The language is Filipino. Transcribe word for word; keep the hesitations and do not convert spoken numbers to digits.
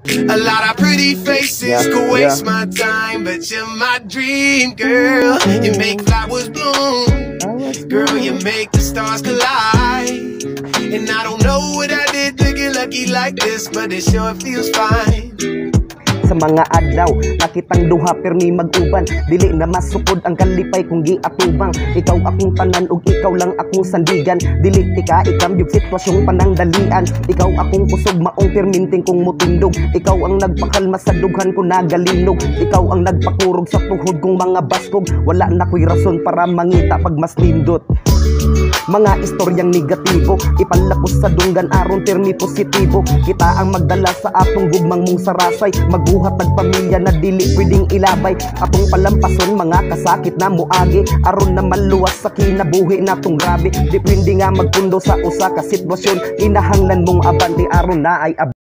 A lot of pretty faces Yeah, could waste yeah. my time, but you're my dream girl. You make flowers bloom, girl, you make the stars collide. And I don't know what I did to get lucky like this, but it sure feels fine. Sa mga adlaw, nakitang duha permi mag-uban. Dili na masukod ang kalipay kung di atubang. Ikaw akong tanan ug ikaw lang akong sandigan. Dili tika ikambyog sitwasyong panangdalian. Ikaw akong kusog maong perminting kong mutindog. Ikaw ang nagpakalma sa dughan ko nagalinog. Ikaw ang nagpakurog sa tuhod kong mga baskog. Wala na ko'y rason para mangita pag mas lindot. Mga istoryang negatibo, ipalapos sa dunggan aron termi positibo. Kita ang magdala sa atong gugmang mong sarasay. Magbuhat ng pamilya na dili pwedeng ilabay. Atong palampason mga kasakit na muagi, aron na maluwas sa kinabuhi natong grabe. Depende nga magpundo sa usa ka sitwasyon. Kinahanglan mong abanti aron na ay ab